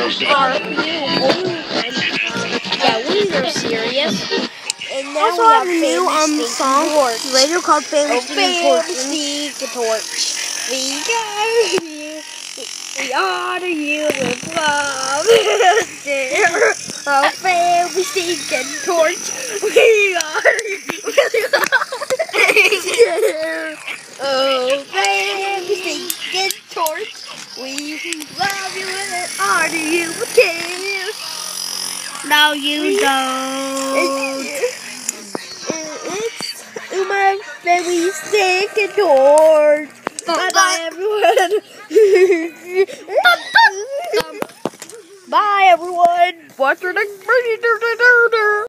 our new yeah, we are serious. And now also we have a new song later called Family Stinking Torch. We got you. We honor you with love. Oh, family stinking torch. We honor you with love. Oh, family stinking torch. We love you and honor you with kiss. No, you don't. It's my family stinking torch. Bye, everyone. Bye, everyone. What's your next?